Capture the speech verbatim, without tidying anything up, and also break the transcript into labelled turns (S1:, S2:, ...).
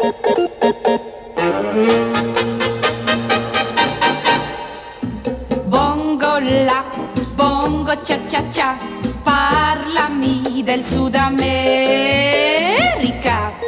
S1: Bongo la, bongo cia cia cia, parlami del Sud America.